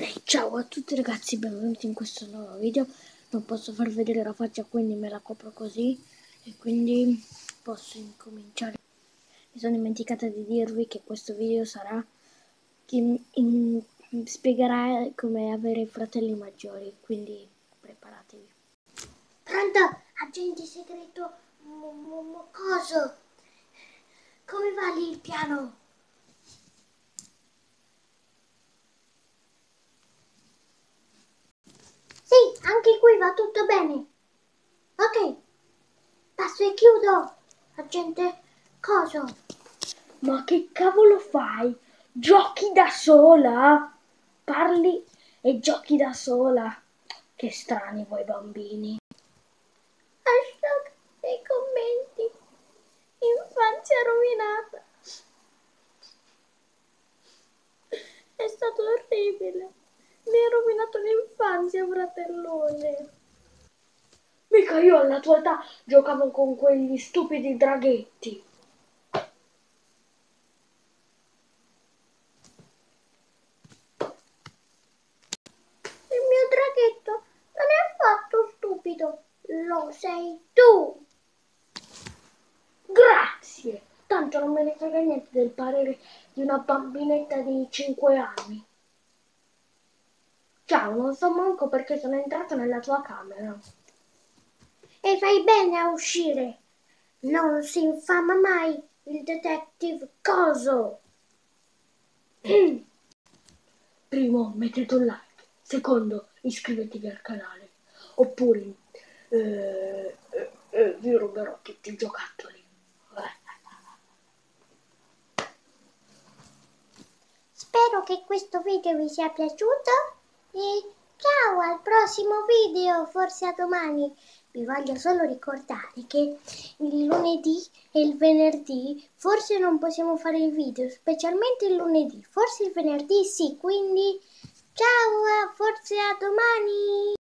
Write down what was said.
Ciao a tutti ragazzi, benvenuti in questo nuovo video. Non posso far vedere la faccia, quindi me la copro così e quindi posso incominciare. Mi sono dimenticata di dirvi che questo video sarà spiegherà come avere fratelli maggiori, quindi preparatevi. Pronto, agente segreto, coso? Come va lì il piano? Sì, anche qui va tutto bene. Ok, passo e chiudo, agente coso. Ma che cavolo fai? Giochi da sola? Parli e giochi da sola? Che strani voi bambini. Hashtag nei commenti. Infanzia rovinata. È stato orribile. Mi hai rovinato l'infanzia, fratellone. Mica io alla tua età giocavo con quegli stupidi draghetti. Il mio draghetto non è affatto stupido. Lo sei tu. Grazie! Tanto non me ne frega niente del parere di una bambinetta di 5 anni. Ciao, non so manco perché sono entrato nella tua camera. E fai bene a uscire. Non si infama mai il detective Coso. Primo, mettete un like. Secondo, iscrivetevi al canale. Oppure vi ruberò tutti i giocattoli. Spero che questo video vi sia piaciuto e ciao al prossimo video, forse a domani. Vi voglio solo ricordare che il lunedì e il venerdì forse non possiamo fare il video, specialmente il lunedì, forse il venerdì sì, quindi ciao, forse a domani.